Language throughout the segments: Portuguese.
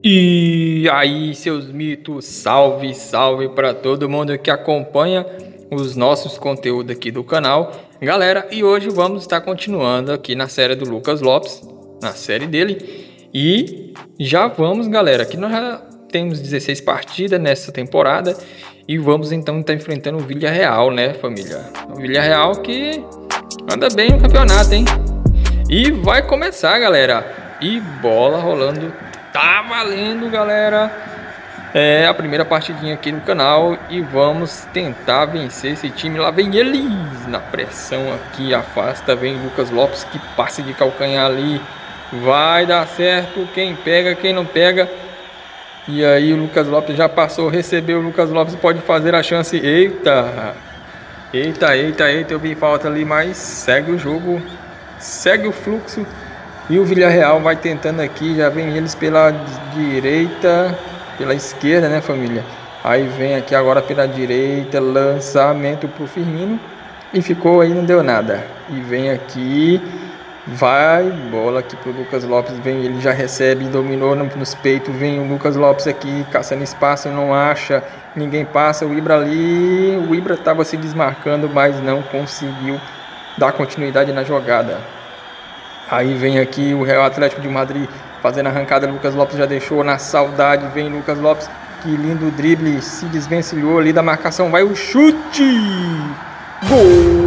E aí, seus mitos, salve, salve para todo mundo que acompanha os nossos conteúdos aqui do canal. Galera, e hoje vamos estar continuando aqui na série do Lucas Lopes, na série dele. E já vamos, galera, aqui nós já temos 16 partidas nessa temporada. E vamos então estar enfrentando o Villarreal, né, família? O Villarreal que anda bem no campeonato, hein? E vai começar, galera. E bola rolando. Tá valendo, galera. É a primeira partidinha aqui no canal. E vamos tentar vencer esse time. Lá vem eles na pressão aqui. Afasta, vem Lucas Lopes, que passe de calcanhar ali. Vai dar certo. Quem pega, quem não pega. E aí o Lucas Lopes já passou, recebeu. O Lucas Lopes pode fazer a chance. Eita. Eita. Eu vi falta ali, mas segue o jogo. Segue o fluxo. E o Villarreal vai tentando aqui, já vem eles pela direita, pela esquerda, né, família? Aí vem aqui agora pela direita, lançamento pro Firmino. E ficou aí, não deu nada. E vem aqui, vai, bola aqui pro Lucas Lopes, vem, ele já recebe, dominou nos peitos. Vem o Lucas Lopes aqui, caçando espaço, não acha, ninguém passa. O Ibra ali, o Ibra estava se desmarcando, mas não conseguiu dar continuidade na jogada. Aí vem aqui o Real Atlético de Madrid fazendo a arrancada. Lucas Lopes já deixou na saudade. Vem Lucas Lopes, que lindo drible, se desvencilhou ali da marcação. Vai o chute! Gol!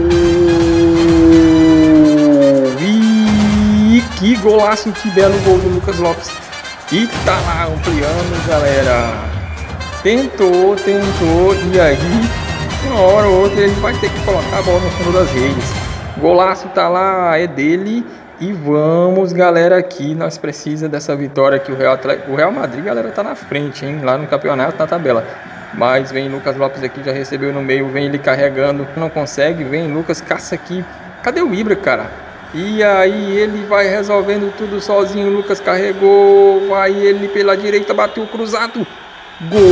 E que golaço, que belo gol do Lucas Lopes. E tá lá ampliando, galera. Tentou. E aí, uma hora ou outra, ele vai ter que colocar a bola no fundo das redes. Golaço tá lá, é dele. E vamos, galera, aqui nós precisamos dessa vitória aqui. O Real Madrid, galera, tá na frente, hein? Lá no campeonato, na tabela. Mas vem Lucas Lopes aqui, já recebeu no meio. Vem ele carregando, não consegue. Vem Lucas, caça aqui. Cadê o Ibra, cara? E aí ele vai resolvendo tudo sozinho. O Lucas carregou. Vai ele pela direita, bateu cruzado. Gol!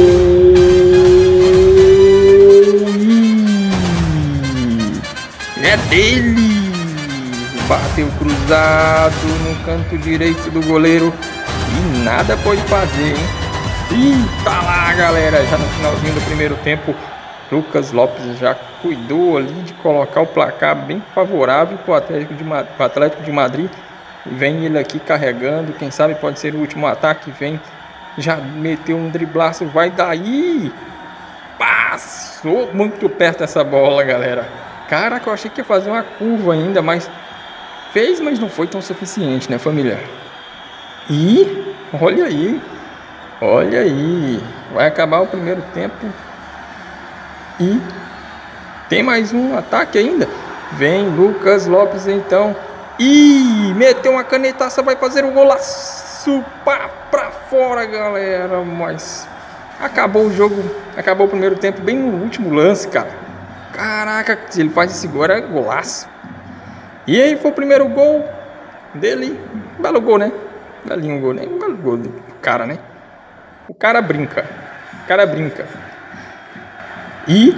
É dele! Bateu cruzado no canto direito do goleiro e nada pode fazer, hein? E tá lá, galera, já no finalzinho do primeiro tempo. Lucas Lopes já cuidou ali de colocar o placar bem favorável para o Atlético de Madrid. Vem ele aqui carregando, quem sabe pode ser o último ataque. Vem, já meteu um driblaço, vai daí. Passou muito perto essa bola, galera. Caraca, eu achei que ia fazer uma curva ainda, mas fez, mas não foi tão suficiente, né, família? E olha aí, vai acabar o primeiro tempo e tem mais um ataque ainda. Vem Lucas Lopes então e meteu uma canetaça, vai fazer um golaço pra fora, galera. Mas acabou o jogo, acabou o primeiro tempo bem no último lance, cara. Caraca, se ele faz esse gol é golaço. E aí foi o primeiro gol dele. Belo gol, né? Belinho gol, né? Um belo gol do cara, né? O cara brinca. E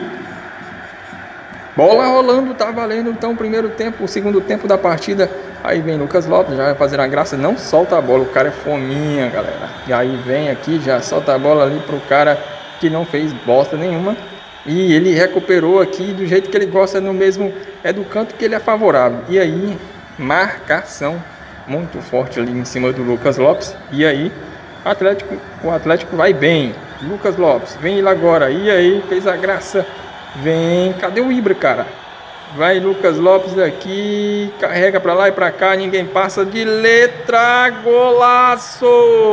bola rolando, tá valendo então o primeiro tempo, o segundo tempo da partida. Aí vem Lucas Lopes, já vai fazer a graça, não solta a bola, o cara é fominha, galera. E aí vem aqui, já solta a bola ali pro cara que não fez bosta nenhuma. E ele recuperou aqui do jeito que ele gosta, no mesmo, é do canto que ele é favorável. E aí, marcação muito forte ali em cima do Lucas Lopes. E aí, o Atlético vai bem. Lucas Lopes, vem ele agora. E aí, fez a graça. Vem, cadê o Ibra, cara? Vai Lucas Lopes aqui, carrega pra lá e pra cá, ninguém passa de letra. Golaço!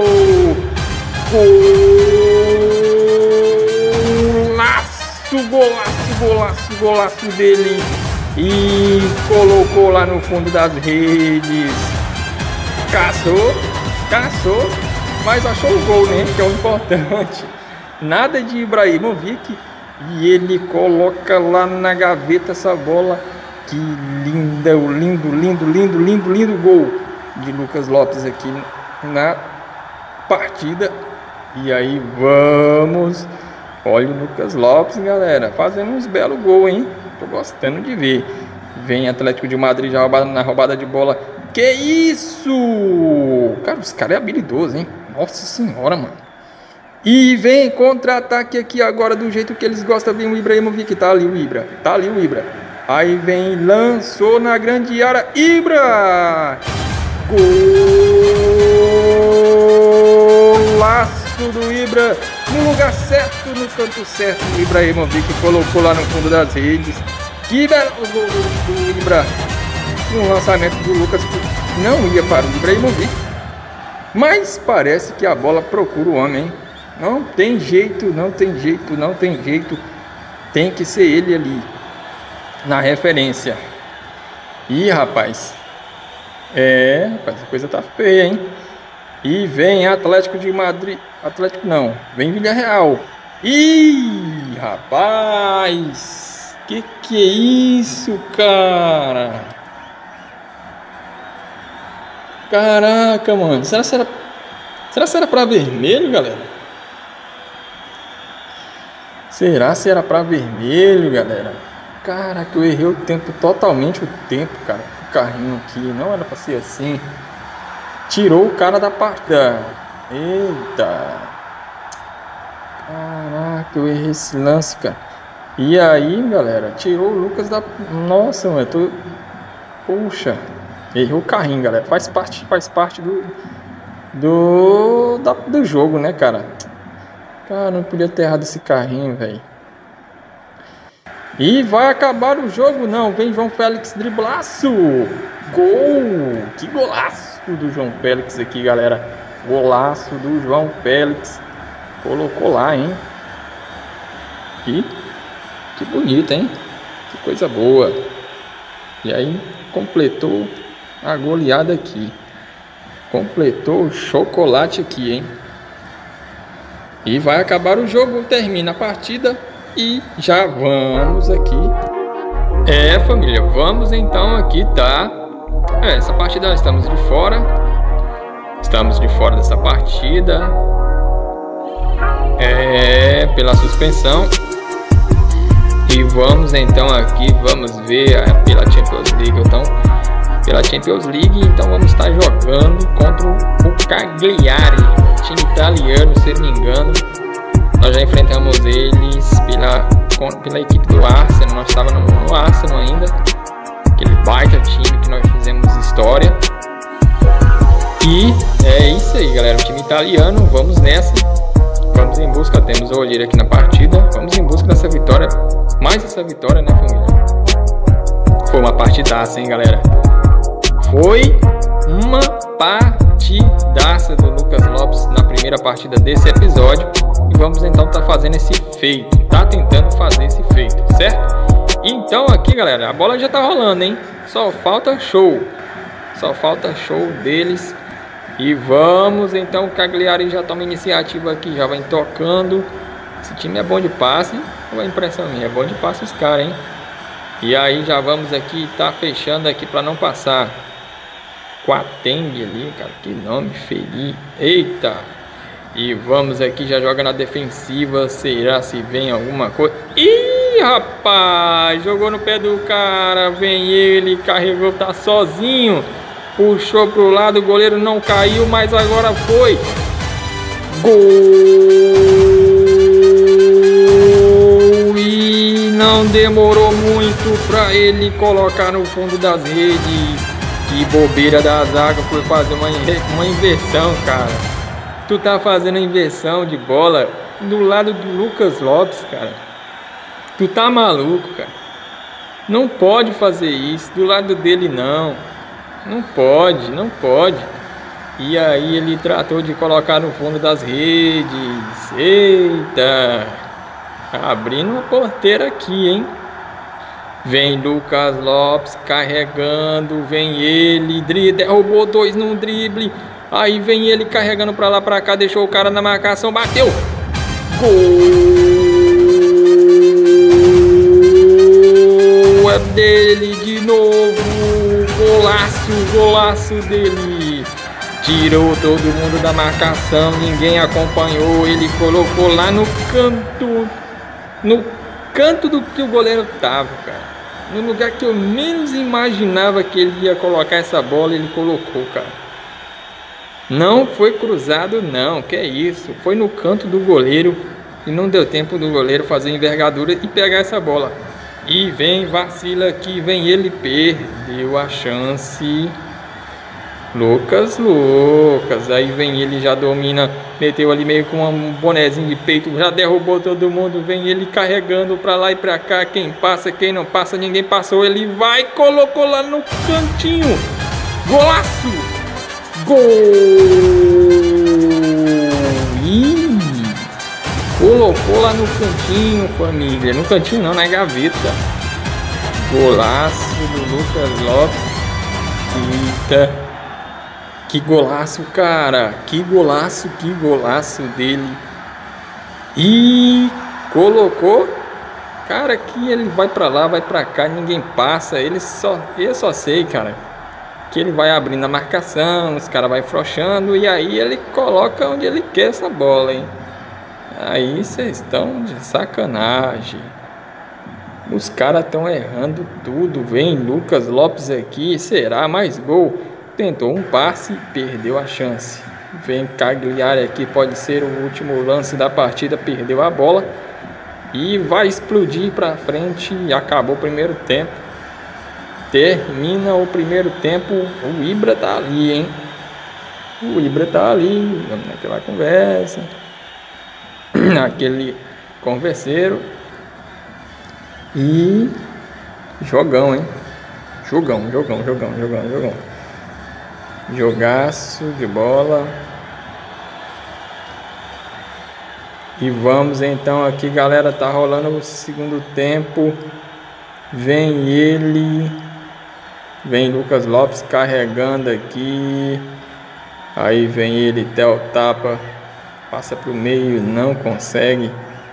Golaço dele. E colocou lá no fundo das redes. Caçou, mas achou o gol, né? Que é o importante. Nada de Ibrahimovic. E ele coloca lá na gaveta essa bola. Que linda, lindo gol de Lucas Lopes aqui na partida. E aí vamos. Olha o Lucas Lopes, galera, fazendo uns belos gols, hein? Tô gostando de ver. Vem Atlético de Madrid já na roubada de bola. Que isso? Cara, os caras é habilidoso, hein? Nossa senhora, mano. E vem contra-ataque aqui agora do jeito que eles gostam. Vem o Ibrahimovic. Tá ali o Ibra. Tá ali o Ibra. Aí vem, lançou na grande área. Ibra! Golaço do Ibra. No lugar certo, no canto certo. O Ibrahimovic colocou lá no fundo das redes. Que belo gol do Ibra. Um lançamento do Lucas que não ia para o Ibrahimovic. Mas parece que a bola procura o homem, hein? Não tem jeito, não tem jeito, não tem jeito. Tem que ser ele ali na referência. Ih, rapaz. Rapaz, a coisa tá feia, hein? E vem Atlético de Madrid. Atlético não, vem Villarreal. Ih, rapaz. Que é isso, cara? Caraca, mano. Será que era pra vermelho, galera? Será se era pra vermelho, galera? Caraca, eu errei o tempo, totalmente o tempo, cara. O carrinho aqui, não era pra ser assim. Tirou o cara da partida. Eita. Caraca, eu errei esse lance, cara. E aí, galera, tirou o Lucas da... Nossa, mano, eu tô... Puxa. Errei o carrinho, galera. Faz parte do jogo, né, cara? Cara, não podia ter errado esse carrinho, velho. E vai acabar o jogo, não. Vem João Félix, driblaço. Gol. Que golaço do João Félix aqui, galera. Golaço do João Félix. Colocou lá, hein? Que bonito, hein? Que coisa boa. E aí, completou a goleada aqui. Completou o chocolate aqui, hein? E vai acabar o jogo, termina a partida e já vamos aqui. Família, vamos então aqui, tá? Essa partida estamos de fora. Estamos de fora dessa partida. Pela suspensão. E vamos então aqui, vamos ver pela Champions League, então. Pela Champions League, então vamos estar jogando contra o Cagliari, time italiano, se não me engano. Nós já enfrentamos eles pela equipe do Arsenal. Nós estávamos no Arsenal ainda, aquele baita time que nós fizemos história. E é isso aí, galera, o time italiano. Vamos nessa, vamos em busca. Temos o olheiro aqui na partida, vamos em busca dessa vitória, mais essa vitória, né, família? Foi uma partidaça, hein, galera? Foi uma partidaça do Lucas Lopes na primeira partida desse episódio. E vamos então estar fazendo esse feito. Tá tentando fazer esse feito, certo? Então aqui, galera, a bola já tá rolando, hein? Só falta show. Só falta show deles. E vamos então, o Cagliari já toma iniciativa aqui, já vai tocando. Esse time é bom de passe, hein? Qual é a impressão minha? É bom de passe os caras, hein? E aí já vamos aqui, tá fechando aqui para não passar. Quateng ali, cara, que nome feio. Eita! E vamos aqui, já joga na defensiva. Será se vem alguma coisa? Ih, rapaz! Jogou no pé do cara. Vem ele, carregou, tá sozinho. Puxou pro lado, o goleiro não caiu, mas agora foi. Gol! E não demorou muito pra ele colocar no fundo das redes. Que bobeira da zaga, foi fazer uma inversão, cara. Tu tá fazendo a inversão de bola do lado do Lucas Lopes, cara. Tu tá maluco, cara. Não pode fazer isso do lado dele, não. Não pode, não pode. E aí ele tratou de colocar no fundo das redes. Eita! Abrindo uma porteira aqui, hein? Vem Lucas Lopes carregando, vem ele, derrubou dois num drible. Aí vem ele carregando pra lá, pra cá, deixou o cara na marcação, bateu. Gol! É dele de novo. Golaço dele. Tirou todo mundo da marcação, ninguém acompanhou. Ele colocou lá no canto do que o goleiro tava, cara. No lugar que eu menos imaginava que ele ia colocar essa bola, ele colocou, cara. Não foi cruzado não, que é isso. Foi no canto do goleiro e não deu tempo do goleiro fazer envergadura e pegar essa bola. E vem, vacila aqui, vem ele, perdeu a chance. Lucas, aí vem ele, já domina, meteu ali meio com um bonezinho de peito, já derrubou todo mundo, vem ele carregando pra lá e pra cá, quem passa, quem não passa, ninguém passou, ele vai, colocou lá no cantinho, golaço, gol, ih, colocou lá no cantinho, família, no cantinho não, na gaveta, golaço do Lucas Lopes, eita. Que golaço, cara. Que golaço dele. E colocou. Cara, que ele vai pra lá, vai pra cá, ninguém passa. Eu só sei, cara, que ele vai abrindo a marcação, os caras vai frouxando e aí ele coloca onde ele quer essa bola, hein? Aí vocês estão de sacanagem. Os caras estão errando tudo. Vem Lucas Lopes aqui, será mais gol? Tentou um passe, perdeu a chance. Vem Cagliari aqui, pode ser o último lance da partida, perdeu a bola e vai explodir para frente. Acabou o primeiro tempo. Termina o primeiro tempo. O Ibra tá ali, hein? O Ibra tá ali, naquela conversa, aquele converseiro. E jogão, hein? Jogão. Jogaço de bola. E vamos então aqui, galera, tá rolando o segundo tempo. Vem ele, vem Lucas Lopes carregando aqui. Aí vem ele, Theo tapa, passa pro meio, não consegue.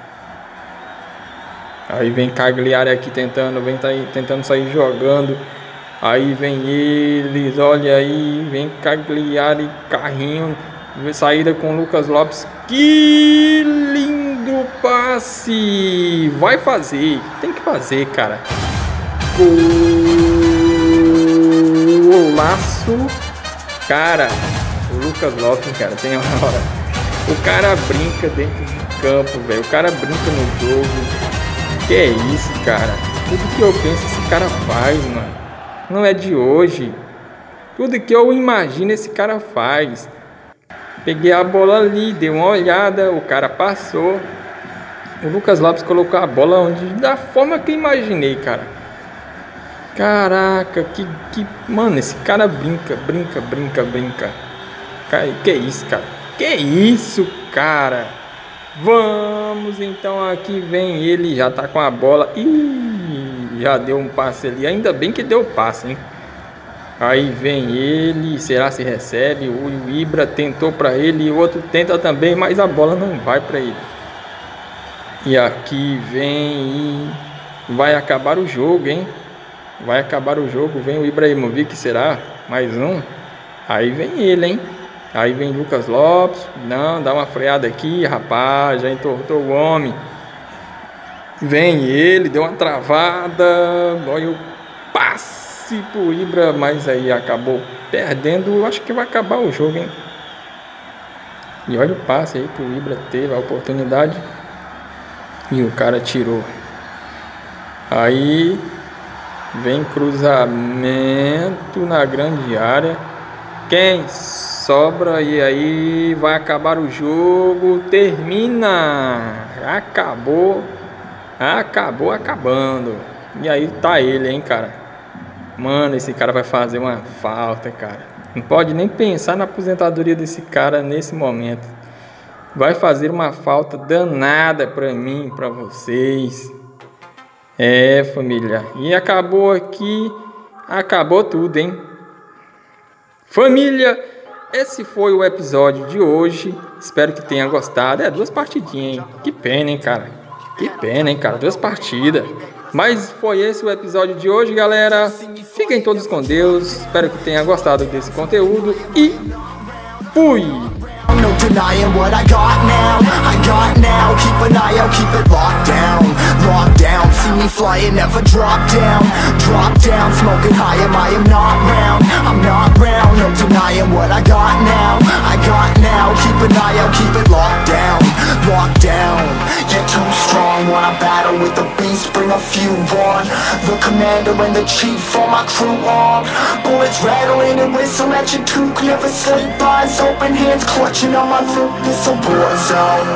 Aí vem Cagliari aqui tentando sair jogando. Aí vem eles, olha aí, vem Cagliari, carrinho, saída com Lucas Lopes. Que lindo passe! Vai fazer, tem que fazer, cara. Golaço! Cara, o Lucas Lopes, cara, tem uma hora. O cara brinca dentro de campo, velho. O cara brinca no jogo. Que é isso, cara? Tudo que eu penso esse cara faz, mano. Não é de hoje. Tudo que eu imagino esse cara faz. Peguei a bola ali, dei uma olhada, o cara passou. O Lucas Lopes colocou a bola da forma que eu imaginei, cara. Caraca, mano, esse cara brinca. Cara, que isso, cara? Que isso, cara? Vamos então, aqui vem ele, já tá com a bola. Ih, já deu um passe ali. Ainda bem que deu o passe, hein? Aí vem ele, será se recebe? O Ibra tentou para ele, o outro tenta também, mas a bola não vai para ele. E aqui vem e vai acabar o jogo, hein? Vai acabar o jogo, vem o Ibrahimovic, será? Mais um. Aí vem ele, hein? Aí vem Lucas Lopes. Não, dá uma freada aqui, rapaz. Já entortou o homem. Vem ele, deu uma travada. Olha o passe pro Ibra, mas aí acabou perdendo. Acho que vai acabar o jogo, hein? E olha o passe aí que o Ibra teve a oportunidade e o cara tirou. Aí vem cruzamento na grande área. Quem sobra e aí vai acabar o jogo. Termina. Acabando. E aí tá ele, hein, cara. Mano, esse cara vai fazer uma falta, cara. Não pode nem pensar na aposentadoria desse cara nesse momento. Vai fazer uma falta danada pra mim, pra vocês. É, família. E acabou aqui. Acabou tudo, hein? Família, esse foi o episódio de hoje. Espero que tenha gostado. É, 2 partidinhas, hein? Que pena, hein, cara? 2 partidas. Mas foi esse o episódio de hoje, galera. Fiquem todos com Deus. Espero que tenha gostado desse conteúdo. E fui! No denying what I got now. Keep an eye out, keep it locked down. Locked down, see me flying, never drop down. Drop down, smoking high, I am not round. I'm not round, no denying what I got now. Keep an eye out, keep it locked down. Locked down, you're too strong. When I battle with the beast, bring a few on. The commander and the chief for my crew on. Bullets rattling and whistle at your toque. Never sleep, eyes open, hands clutching on my loot. It's a war zone.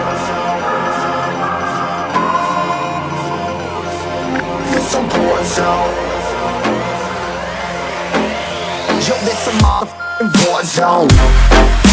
It's a war zone. Yo, this a motherfucking war zone.